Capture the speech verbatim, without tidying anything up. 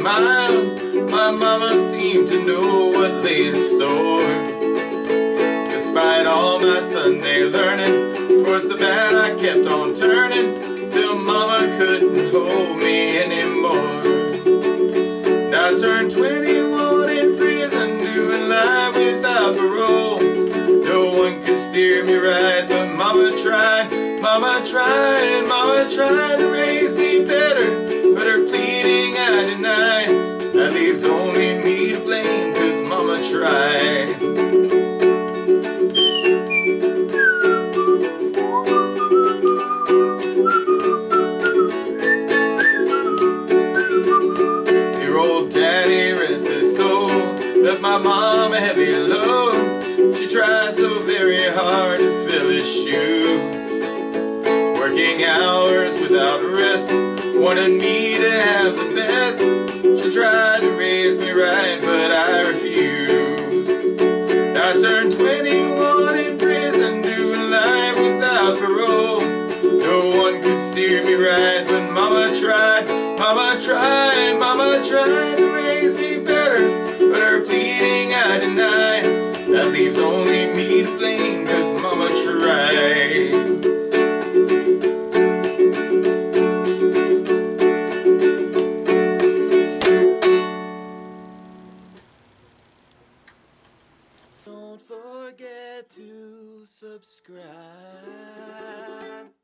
smile. My mama seemed to know what lay in store. Despite all my Sunday learning, towards the bad I kept on turning, till mama couldn't hold me anymore. Now I turned twenty-one in prison, doing life without parole. No one could steer me right, but mama tried, mama tried, mama tried to raise me better, but her pleading I denied. That leaves only me to blame, cause mama tried. Left my mom a heavy load. She tried so very hard to fill his shoes, working hours without rest, wanted me to have the best. She tried to raise me right, but I refused. Now I turned twenty-one in prison, doing life without parole. No one could steer me right, but mama tried, mama tried, mama tried to raise me better, but her pleading I denied. That leaves only me to blame, cause mama tried. Don't forget to subscribe.